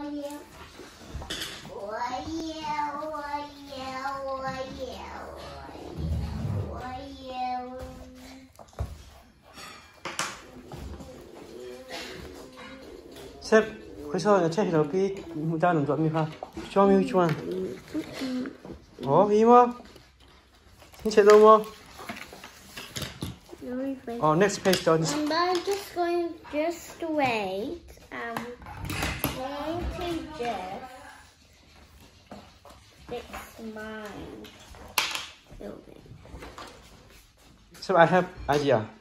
Sếp, khối sơ là check đầu cái ra đồng chọn mi pha. Cho mi which one? Oh, im không? Xin check đâu không? Oh, next page, John. And I'm just going just wait. Going to just fix my building. So I have idea.